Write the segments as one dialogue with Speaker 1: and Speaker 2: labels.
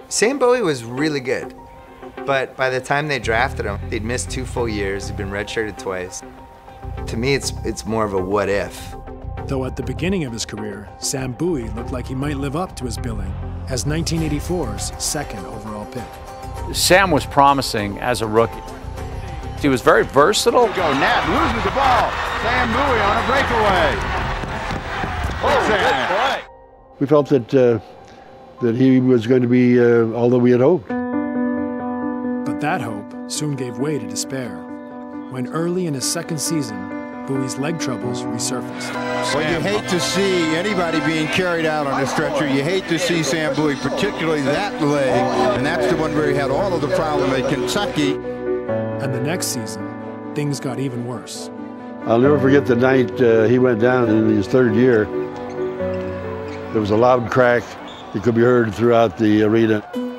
Speaker 1: Sam Bowie was really good, but by the time they drafted him, they'd missed 2 full years, he'd been redshirted twice. To me, it's more of a what if.
Speaker 2: Though at the beginning of his career, Sam Bowie looked like he might live up to his billing as 1984's second overall pick.
Speaker 3: Sam was promising as a rookie. He was very versatile.
Speaker 4: Go, Nat loses the ball. Sam Bowie on a breakaway.
Speaker 5: We felt that he was going to be all that we had hoped.
Speaker 2: But that hope soon gave way to despair when early in his second season, Bowie's leg troubles resurfaced.
Speaker 4: Well, you hate to see anybody being carried out on a stretcher. You hate to see Sam Bowie, particularly that leg, and that's the one where he had all of the problem at Kentucky.
Speaker 2: And the next season, things got even worse.
Speaker 5: I'll never forget the night he went down in his third year. There was a loud crack that could be heard throughout the arena.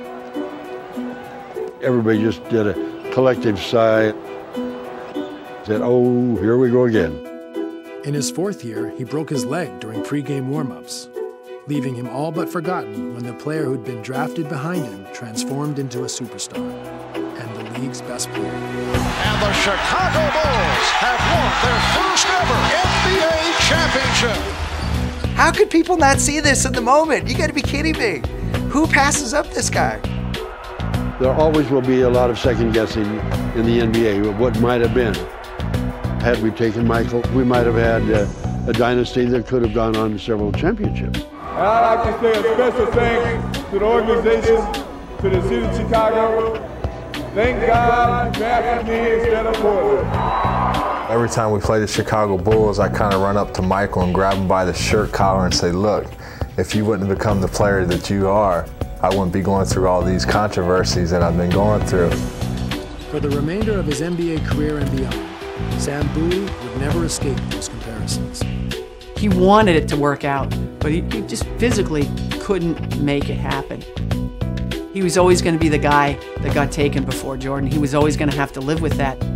Speaker 5: Everybody just did a collective sigh. Said, oh, here we go again.
Speaker 2: In his fourth year, he broke his leg during pregame warm-ups, leaving him all but forgotten when the player who'd been drafted behind him transformed into a superstar and the league's best player.
Speaker 6: And the Chicago Bulls have won their first ever NBA championship.
Speaker 1: How could people not see this in the moment? You gotta be kidding me. Who passes up this guy?
Speaker 5: There always will be a lot of second guessing in the NBA of what might have been. Had we taken Michael, we might have had a dynasty that could have gone on to several championships.
Speaker 7: And I'd like to say a special thanks to the organization, to the city of Chicago. Thank God you drafted me instead of Portland.
Speaker 8: Every time we play the Chicago Bulls, I kind of run up to Michael and grab him by the shirt collar and say, look, if you wouldn't have become the player that you are, I wouldn't be going through all these controversies that I've been going through.
Speaker 2: For the remainder of his NBA career and beyond, Sam Bowie would never escape those comparisons.
Speaker 9: He wanted it to work out, but he just physically couldn't make it happen. He was always going to be the guy that got taken before Jordan. He was always going to have to live with that.